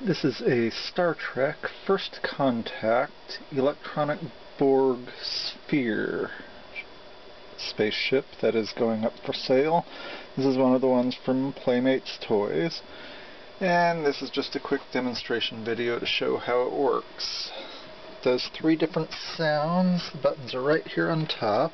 This is a Star Trek First Contact electronic Borg Sphere spaceship that is going up for sale. This is one of the ones from Playmates toys, and this is just a quick demonstration video to show how it works. It does 3 different sounds. The buttons are right here on top.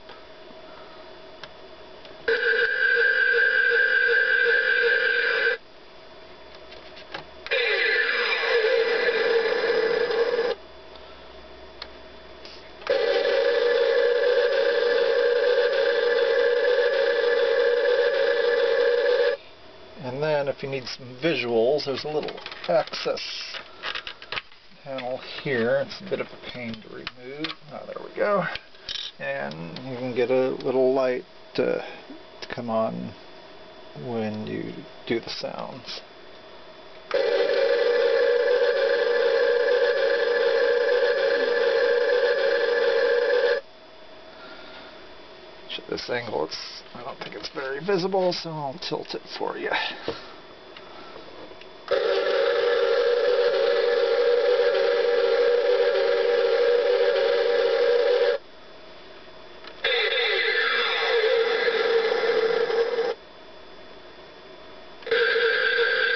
And then if you need some visuals, there's a little access panel here. It's a bit of a pain to remove. Oh, there we go. And you can get a little light to come on when you do the sounds. At this angle, I don't think it's very visible, so I'll tilt it for you.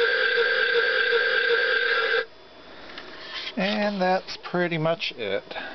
And that's pretty much it.